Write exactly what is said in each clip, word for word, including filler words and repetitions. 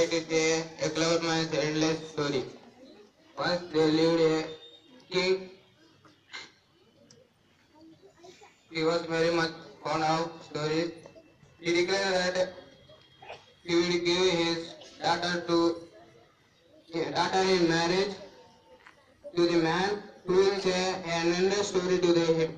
it is a, a clever man's endless story. Once there lived a king. He was very much fond of stories. He declared that he would give his daughter to daughter in marriage to the man who will say an endless story to the him.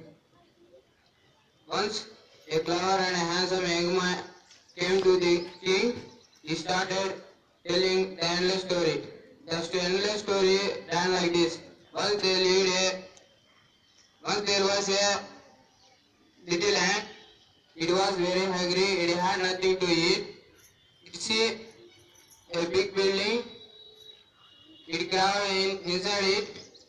Once a clever and handsome young man came to the king. He started telling the endless story. Just endless story ran like this. Once they lived a once there was a little ant. It was very hungry. It had nothing to eat. It see a big building. It crawled in inside it.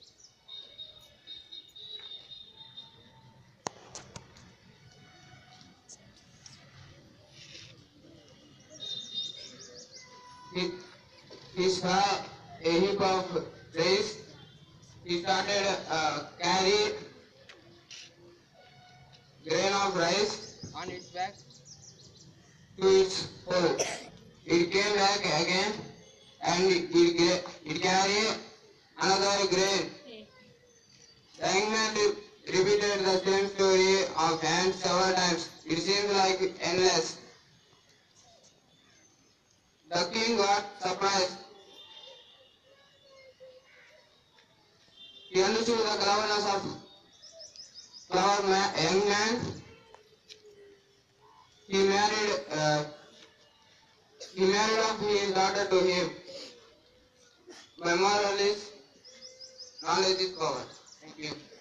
He, he saw a heap of rice. He started uh, carry grain of rice on its back to its hole. It came back again and it, it, it carried another grain. The young man re- repeated the same story of ants several times. It seemed like endless. The king got surprised. He understood the cleverness of clever man, young man. He married uh, he married off his daughter to him. My moral is knowledge is power. Thank you.